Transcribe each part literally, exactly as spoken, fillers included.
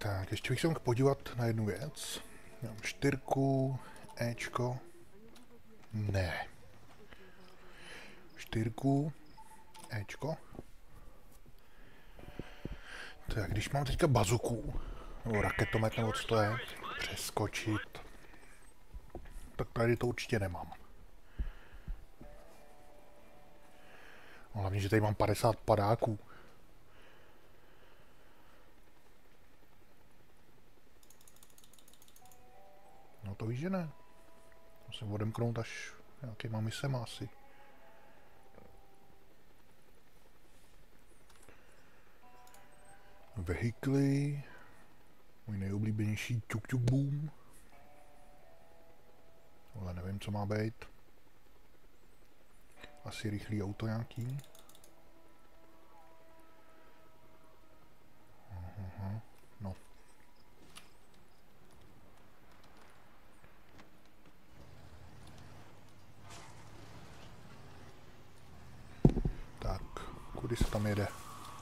Tak, ještě bych se mohl podívat na jednu věc. Mám čtyřku, Ečko. Ne. Čtyřku, Ečko. Tak, když mám teďka bazuku, nebo raketomet, nebo co to je, přeskočit, tak tady to určitě nemám. No, hlavně, že tady mám padesát padáků. No to víš, že ne. Musím odemknout až nějakýma misema asi. Vehikly. Můj nejoblíbenější ťuk ťuk boom. Ale nevím, co má být. Asi rychlý auto nějaký. Aha, no. Tak, kudy se tam jede?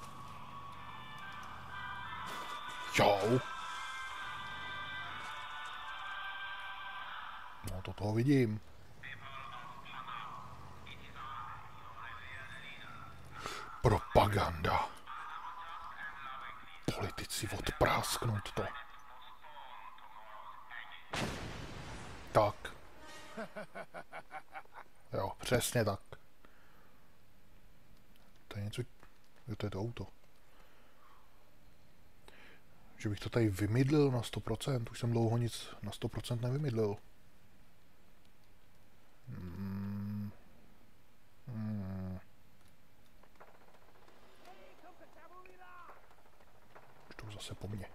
Čau. No to toho vidím. Propaganda. Politici odprásknout to. Tak. Jo, přesně tak. To je něco... Jo, to je to auto. Že bych to tady vymydlil na sto procent. Už jsem dlouho nic na sto procent nevymydlil. Hmm. Hmm. Už to zase po mně.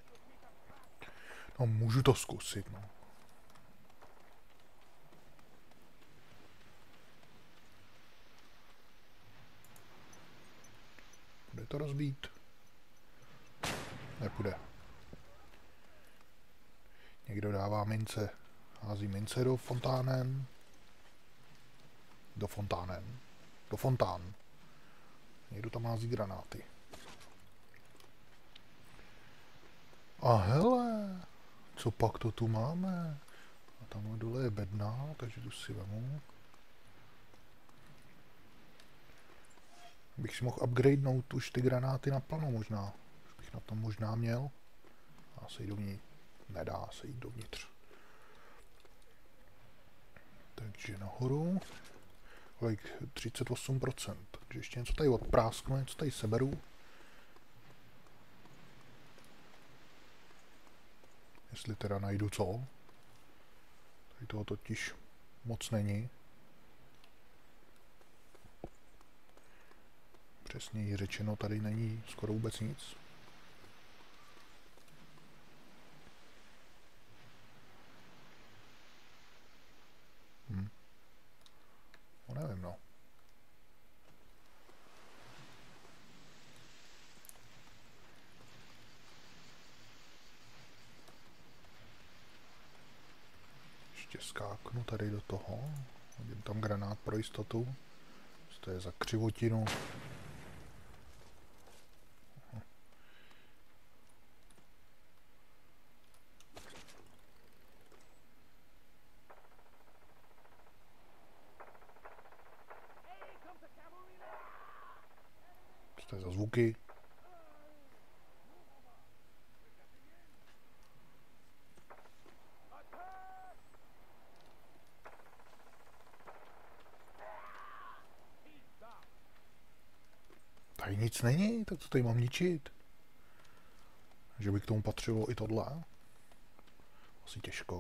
No, můžu to zkusit, no. Bude to rozbít? Nepůjde. Někdo dává mince. Hází mince do fontánen. Do fontánen. Do fontán. Někdo tam hází granáty. A hele, co pak to tu máme? A tamhle dole je bedna, takže tu si vemu. Bych si mohl upgradenout už ty granáty naplno možná. Už bych na tom možná měl. Dá se jít dovnitř. Nedá se jít dovnitř. Takže nahoru. Kolik? třicet osm procent. Takže ještě něco tady odprásknu, něco tady seberu. Jestli teda najdu co. Tady toho totiž moc není. Přesněji řečeno, tady není skoro vůbec nic. Hm. No nevím, no. Ještě skáknu tady do toho. Hodím tam granát pro jistotu. Co to je za křivotinu? Co to je za zvuky? Tady nic není, tak to tady mám ničit. Že by k tomu patřilo i tohle? Asi těžko.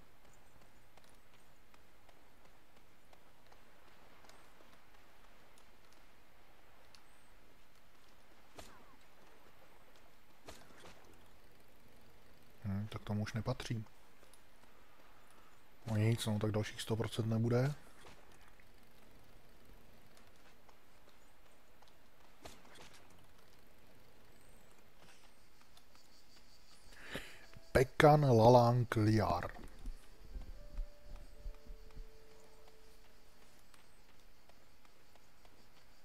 Hm, tak tomu už nepatří. No nic, no tak dalších sto procent nebude. Pekan Lalang Liar.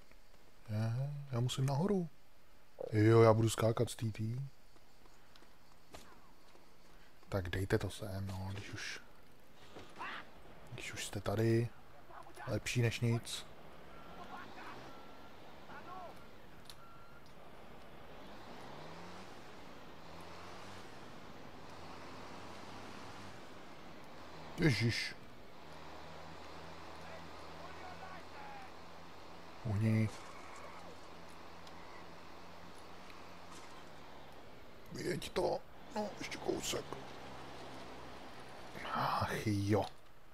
Je, já musím nahoru. Jo, já budu skákat z T T. Tak dejte to sem, no, když už... Když už jste tady, lepší než nic. Ježiš. Uhni. Jeď to. No, ještě kousek. Ach jo.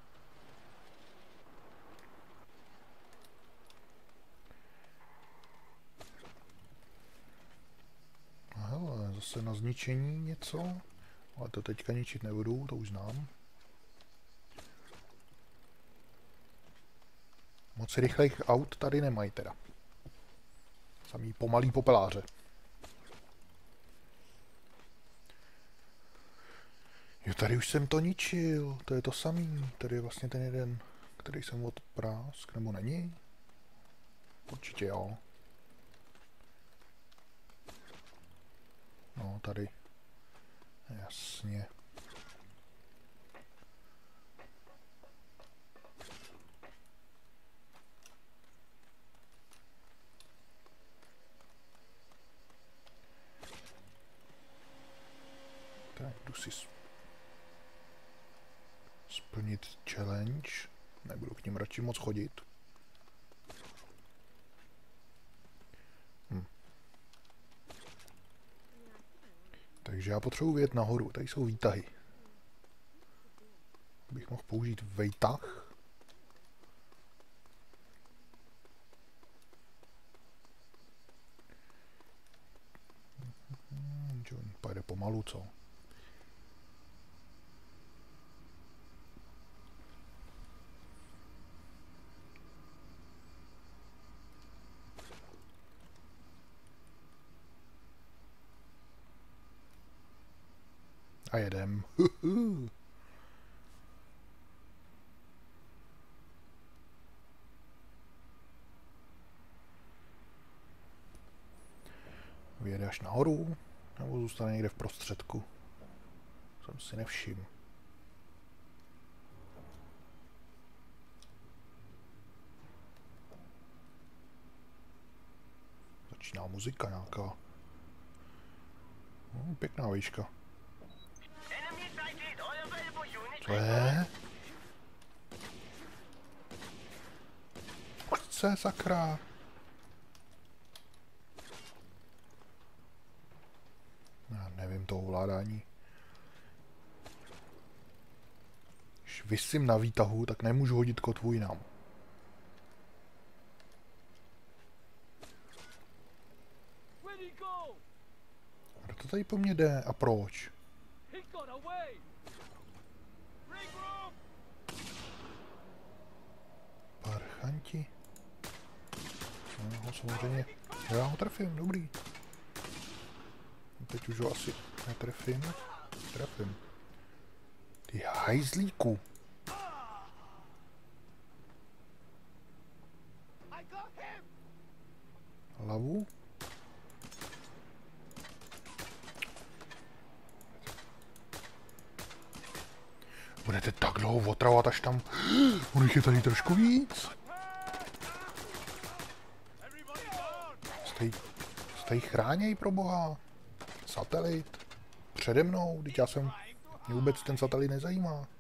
Hele, zase na zničení něco. Ale to teďka ničit nebudu, to už znám. Moc rychlých aut tady nemají teda. Samý pomalý popeláře. Jo, tady už jsem to ničil. To je to samý. Tady je vlastně ten jeden, který jsem odprásk, nebo není? Určitě jo. No, tady. Jasně. Tak, jdu si splnit challenge. Nebudu k ním radši moc chodit. Hm. Takže já potřebuji vyjet nahoru. Tady jsou výtahy. Bych mohl použít vejtah. Hmm, pojede pomalu, co? A jedem. Vyjede až nahoru, nebo zůstane někde v prostředku. Jsem si nevšiml. Začíná muzika nějaká. No, pěkná výška. Co je? Chce, sakra. Já nevím to ovládání. Když visím na výtahu, tak nemůžu hodit kotvu jinam. Kdo to tady po mně jde a proč? Parchanti. No, samozřejmě. Já ho trefím, dobrý. Teď už ho asi netrefím. Trefím. Ty hajzlíku. Hlavu. Budete tak dlouho otravovat, až tam... On jich je tady trošku víc. Stej, stej chráněj pro boha. Satelit. Přede mnou, teď já jsem... Mě vůbec ten satelit nezajímá.